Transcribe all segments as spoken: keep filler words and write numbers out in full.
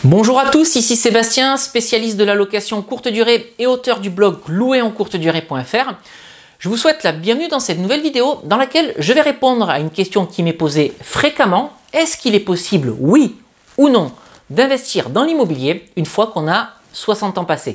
Bonjour à tous, ici Sébastien, spécialiste de la location courte durée et auteur du blog louer en courte durée point F R. Je vous souhaite la bienvenue dans cette nouvelle vidéo dans laquelle je vais répondre à une question qui m'est posée fréquemment. Est-ce qu'il est possible, oui ou non, d'investir dans l'immobilier une fois qu'on a soixante ans passés ?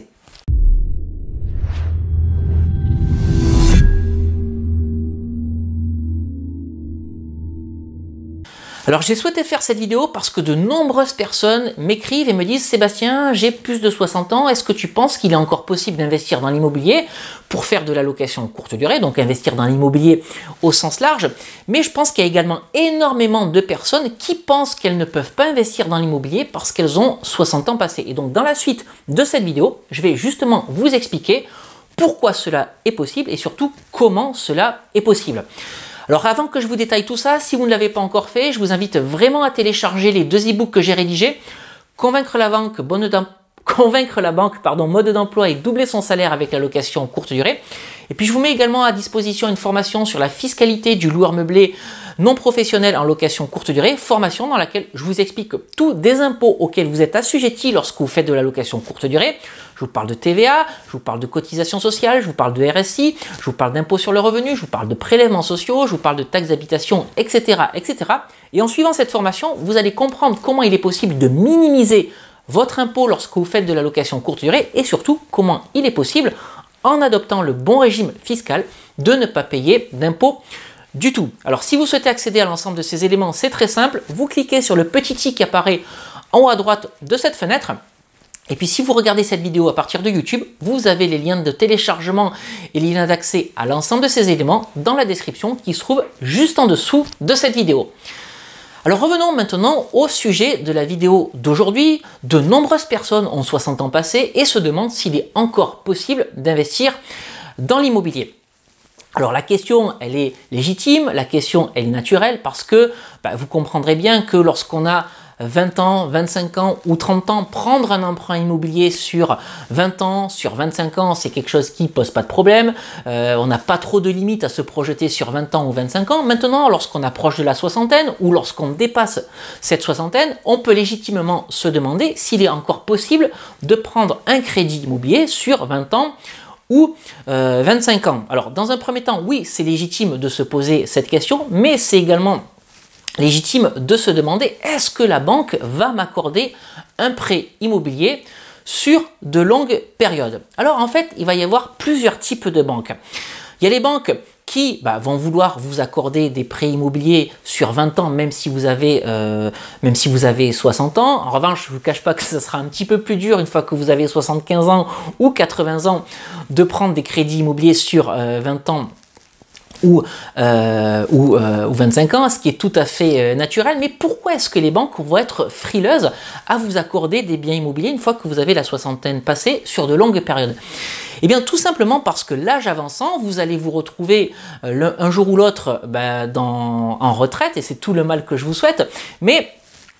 Alors j'ai souhaité faire cette vidéo parce que de nombreuses personnes m'écrivent et me disent « Sébastien, j'ai plus de soixante ans, est-ce que tu penses qu'il est encore possible d'investir dans l'immobilier pour faire de la location courte durée, donc investir dans l'immobilier au sens large ?» Mais je pense qu'il y a également énormément de personnes qui pensent qu'elles ne peuvent pas investir dans l'immobilier parce qu'elles ont soixante ans passés. Et donc dans la suite de cette vidéo, je vais justement vous expliquer pourquoi cela est possible et surtout comment cela est possible. Alors avant que je vous détaille tout ça, si vous ne l'avez pas encore fait, je vous invite vraiment à télécharger les deux e-books que j'ai rédigés. Convaincre la banque, bonne Convaincre la banque, pardon, mode d'emploi et doubler son salaire avec la location courte durée. Et puis je vous mets également à disposition une formation sur la fiscalité du loueur meublé non professionnel en location courte durée, formation dans laquelle je vous explique tous des impôts auxquels vous êtes assujettis lorsque vous faites de la location courte durée. Je vous parle de T V A, je vous parle de cotisation sociale, je vous parle de R S I, je vous parle d'impôt sur le revenu, je vous parle de prélèvements sociaux, je vous parle de taxes d'habitation, et cetera, et cetera. Et en suivant cette formation, vous allez comprendre comment il est possible de minimiser votre impôt lorsque vous faites de la location courte durée et surtout comment il est possible, en adoptant le bon régime fiscal, de ne pas payer d'impôts du tout. Alors si vous souhaitez accéder à l'ensemble de ces éléments, c'est très simple. Vous cliquez sur le petit i qui apparaît en haut à droite de cette fenêtre. Et puis si vous regardez cette vidéo à partir de YouTube, vous avez les liens de téléchargement et les liens d'accès à l'ensemble de ces éléments dans la description qui se trouve juste en dessous de cette vidéo. Alors revenons maintenant au sujet de la vidéo d'aujourd'hui. De nombreuses personnes ont soixante ans passés et se demandent s'il est encore possible d'investir dans l'immobilier. Alors la question, elle est légitime, la question, elle est naturelle parce que bah, vous comprendrez bien que lorsqu'on a vingt ans, vingt-cinq ans ou trente ans, prendre un emprunt immobilier sur vingt ans, sur vingt-cinq ans, c'est quelque chose qui ne pose pas de problème. Euh, on n'a pas trop de limites à se projeter sur vingt ans ou vingt-cinq ans. Maintenant, lorsqu'on approche de la soixantaine ou lorsqu'on dépasse cette soixantaine, on peut légitimement se demander s'il est encore possible de prendre un crédit immobilier sur vingt ans ou euh, vingt-cinq ans. Alors, dans un premier temps, oui, c'est légitime de se poser cette question, mais c'est également légitime de se demander est-ce que la banque va m'accorder un prêt immobilier sur de longues périodes. Alors en fait, il va y avoir plusieurs types de banques. Il y a les banques qui bah, vont vouloir vous accorder des prêts immobiliers sur vingt ans, même si vous avez, euh, même si vous avez soixante ans. En revanche, je ne vous cache pas que ce sera un petit peu plus dur une fois que vous avez soixante-quinze ans ou quatre-vingts ans de prendre des crédits immobiliers sur euh, vingt ans ou, euh, ou, euh, ou vingt-cinq ans, ce qui est tout à fait euh, naturel. Mais pourquoi est-ce que les banques vont être frileuses à vous accorder des biens immobiliers une fois que vous avez la soixantaine passée sur de longues périodes? Eh bien tout simplement parce que l'âge avançant, vous allez vous retrouver euh, un jour ou l'autre ben, dans, en retraite, et c'est tout le mal que je vous souhaite, mais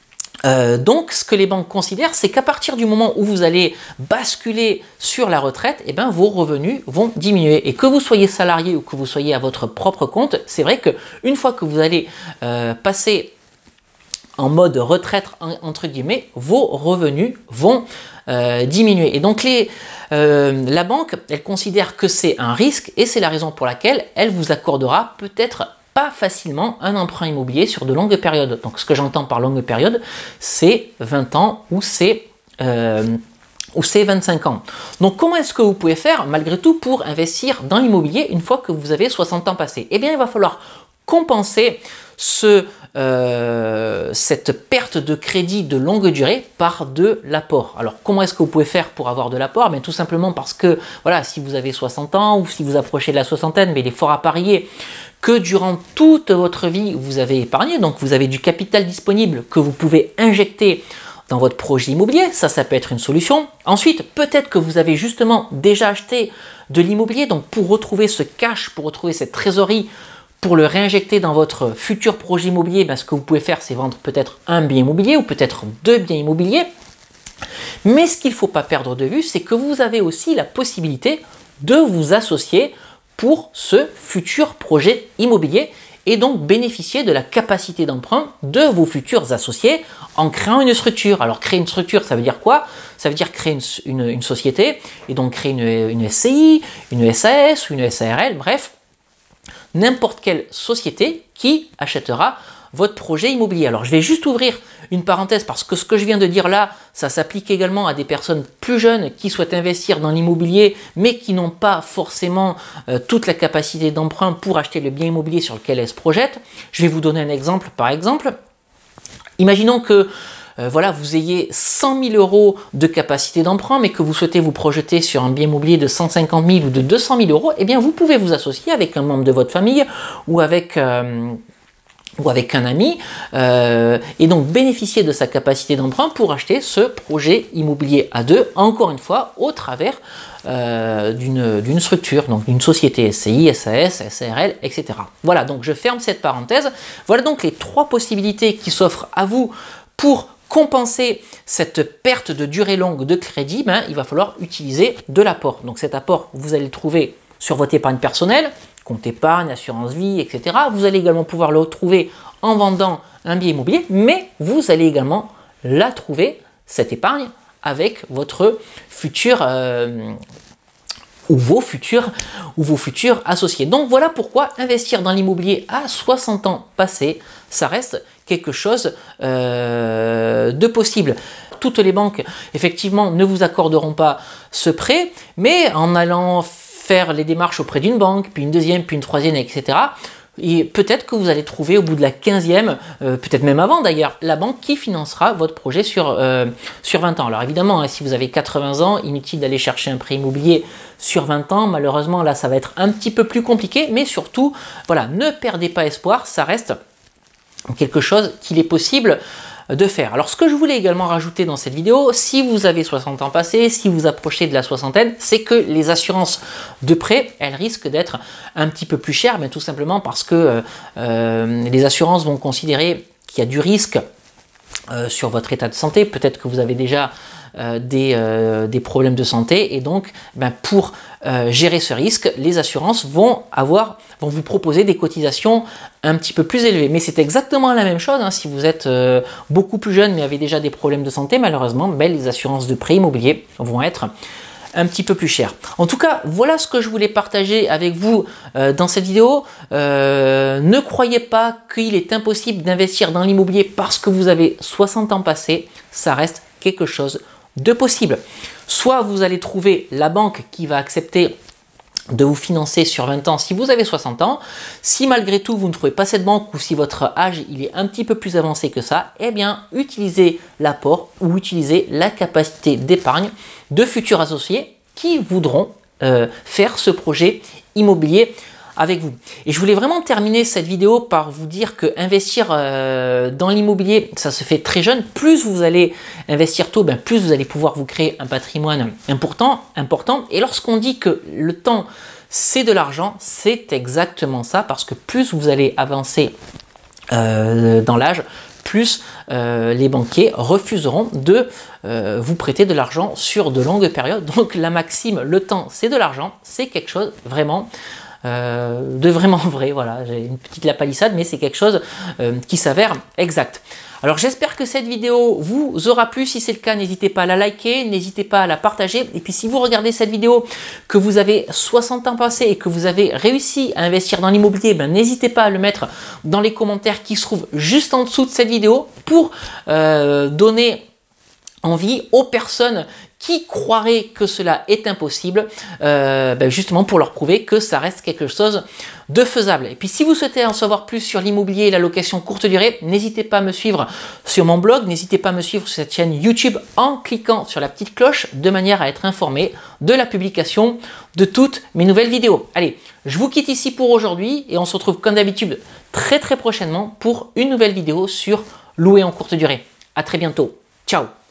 Euh, donc, ce que les banques considèrent, c'est qu'à partir du moment où vous allez basculer sur la retraite, eh ben, vos revenus vont diminuer. Et que vous soyez salarié ou que vous soyez à votre propre compte, c'est vrai qu'une fois que vous allez euh, passer en mode retraite, entre guillemets, vos revenus vont euh, diminuer. Et donc, les, euh, la banque, elle considère que c'est un risque et c'est la raison pour laquelle elle vous accordera peut-être pas facilement un emprunt immobilier sur de longues périodes. Donc ce que j'entends par longue période, c'est vingt ans ou c'est euh, ou c'est vingt-cinq ans. Donc comment est-ce que vous pouvez faire malgré tout pour investir dans l'immobilier une fois que vous avez soixante ans passés? Eh bien il va falloir compenser ce, euh, cette perte de crédit de longue durée par de l'apport. Alors comment est-ce que vous pouvez faire pour avoir de l'apport? Tout simplement parce que voilà, si vous avez soixante ans ou si vous approchez de la soixantaine, mais il est fort à parier que durant toute votre vie, vous avez épargné, donc vous avez du capital disponible que vous pouvez injecter dans votre projet immobilier, ça, ça peut être une solution. Ensuite, peut-être que vous avez justement déjà acheté de l'immobilier, donc pour retrouver ce cash, pour retrouver cette trésorerie, pour le réinjecter dans votre futur projet immobilier, ben, ce que vous pouvez faire, c'est vendre peut-être un bien immobilier ou peut-être deux biens immobiliers. Mais ce qu'il ne faut pas perdre de vue, c'est que vous avez aussi la possibilité de vous associer pour ce futur projet immobilier. et donc bénéficier de la capacité d'emprunt de vos futurs associés en créant une structure. Alors créer une structure, ça veut dire quoi? Ça veut dire créer une, une, une société et donc créer une, une S C I, une S A S ou une S A R L, bref, n'importe quelle société qui achètera votre projet immobilier. Alors je vais juste ouvrir une parenthèse parce que ce que je viens de dire là, ça s'applique également à des personnes plus jeunes qui souhaitent investir dans l'immobilier mais qui n'ont pas forcément euh, toute la capacité d'emprunt pour acheter le bien immobilier sur lequel elles se projettent. Je vais vous donner un exemple par exemple. Imaginons que euh, voilà, vous ayez cent mille euros de capacité d'emprunt mais que vous souhaitez vous projeter sur un bien immobilier de cent cinquante mille ou de deux cent mille euros, eh bien vous pouvez vous associer avec un membre de votre famille ou avec... Euh, ou avec un ami, euh, et donc bénéficier de sa capacité d'emprunt pour acheter ce projet immobilier à deux, encore une fois, au travers euh, d'une structure, donc d'une société S C I, S A S, S A R L, et cetera. Voilà, donc je ferme cette parenthèse. Voilà donc les trois possibilités qui s'offrent à vous pour compenser cette perte de durée longue de crédit. Ben, il va falloir utiliser de l'apport. Donc cet apport, vous allez le trouver sur votre épargne personnelle, compte épargne, assurance vie, et cetera. Vous allez également pouvoir le retrouver en vendant un bien immobilier, mais vous allez également la trouver, cette épargne, avec votre futur euh, ou vos futurs ou vos futurs associés. Donc voilà pourquoi investir dans l'immobilier à soixante ans passés, ça reste quelque chose euh, de possible. Toutes les banques, effectivement, ne vous accorderont pas ce prêt, mais en allant faire les démarches auprès d'une banque, puis une deuxième, puis une troisième, et cetera. Et peut-être que vous allez trouver au bout de la quinzième, euh, peut-être même avant d'ailleurs, la banque qui financera votre projet sur, euh, sur vingt ans. Alors évidemment, hein, si vous avez quatre-vingts ans, inutile d'aller chercher un prêt immobilier sur vingt ans. Malheureusement, là, ça va être un petit peu plus compliqué, mais surtout, voilà, ne perdez pas espoir, ça reste quelque chose qu'il est possible de faire. Alors ce que je voulais également rajouter dans cette vidéo, si vous avez soixante ans passés, si vous approchez de la soixantaine, c'est que les assurances de prêt, elles risquent d'être un petit peu plus chères, mais tout simplement parce que euh, les assurances vont considérer qu'il y a du risque euh, sur votre état de santé. Peut-être que vous avez déjà euh, des, euh, des problèmes de santé et donc ben, pour euh, gérer ce risque, les assurances vont avoir vont vous proposer des cotisations un petit peu plus élevées. Mais c'est exactement la même chose hein, si vous êtes euh, beaucoup plus jeune mais avez déjà des problèmes de santé, malheureusement, ben, les assurances de prêt immobilier vont être un petit peu plus chères. En tout cas, voilà ce que je voulais partager avec vous euh, dans cette vidéo. Euh, ne croyez pas qu'il est impossible d'investir dans l'immobilier parce que vous avez soixante ans passés, ça reste quelque chose de possible. Soit vous allez trouver la banque qui va accepter de vous financer sur vingt ans si vous avez soixante ans. Si malgré tout vous ne trouvez pas cette banque ou si votre âge il est un petit peu plus avancé que ça, eh bien utilisez l'apport ou utilisez la capacité d'épargne de futurs associés qui voudront euh, faire ce projet immobilier avec vous. Et je voulais vraiment terminer cette vidéo par vous dire que investir euh, dans l'immobilier, ça se fait très jeune. Plus vous allez investir tôt, ben plus vous allez pouvoir vous créer un patrimoine important. important. Et lorsqu'on dit que le temps, c'est de l'argent, c'est exactement ça, parce que plus vous allez avancer euh, dans l'âge, plus euh, les banquiers refuseront de euh, vous prêter de l'argent sur de longues périodes. Donc la maxime, le temps, c'est de l'argent, c'est quelque chose vraiment Euh, de vraiment vrai. Voilà, j'ai une petite lapalissade, mais c'est quelque chose euh, qui s'avère exact. Alors j'espère que cette vidéo vous aura plu. Si c'est le cas, n'hésitez pas à la liker, n'hésitez pas à la partager. Et puis si vous regardez cette vidéo, que vous avez soixante ans passés et que vous avez réussi à investir dans l'immobilier, ben, n'hésitez pas à le mettre dans les commentaires qui se trouvent juste en dessous de cette vidéo pour euh, donner envie aux personnes qui croiraient que cela est impossible, euh, ben justement pour leur prouver que ça reste quelque chose de faisable. Et puis si vous souhaitez en savoir plus sur l'immobilier et la location courte durée, n'hésitez pas à me suivre sur mon blog, n'hésitez pas à me suivre sur cette chaîne YouTube en cliquant sur la petite cloche de manière à être informé de la publication de toutes mes nouvelles vidéos. Allez, je vous quitte ici pour aujourd'hui et on se retrouve comme d'habitude très très prochainement pour une nouvelle vidéo sur louer en courte durée. À très bientôt. Ciao.